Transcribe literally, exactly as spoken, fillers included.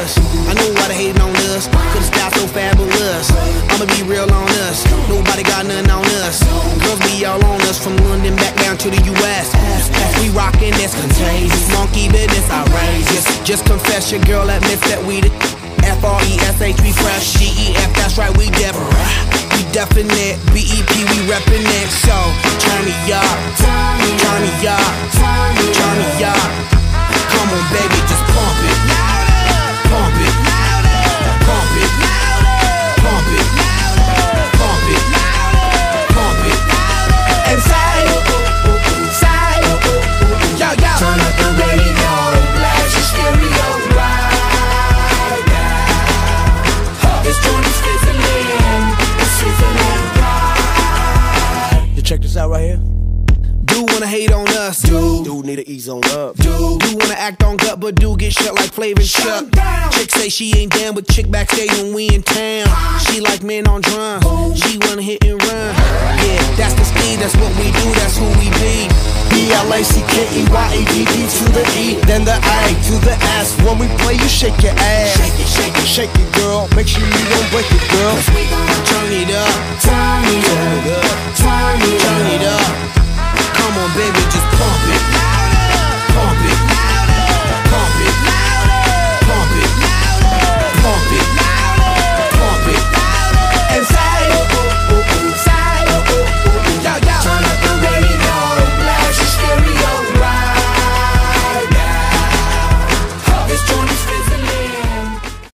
us. I know why they hating on us, cause the style so fabulous. I'ma be real on us, nobody got nothing on us. Girls be all on us, from London back down to the U S We rockin' this contagious, monkey business outrageous. Just confess your girl admits that we the F R E S H, we fresh. G E F, that's right, we different. We definite, B E P, we reppin' it. So, turn me up, turn me up, turn me up. Come on baby, just pump it, pump it, pump it, pump it, pump it, pump it. And say, say, yo, yo. Turn up the radio, blast your stereo right now. This joint is sizzling, it's sizzling right. You check this out right here. Dude wanna hate on us, dude. Dude need to ease on up, dude. Dude wanna act on gut, but dude get shut like Flavor Chuck. Chick say she ain't down, but chick backstage when we in town. She like men on drums, she wanna hit and run. Yeah, that's the speed, that's what we do, that's who we be. B L A C K E Y A D D to the E, then the A to the S. When we play, you shake your ass. Shake it, shake it, shake it, girl. Make sure you don't break it, girl. Cause we gon' Turn it up, turn it up, turn it up, turn it up. Come on, baby, just pump it.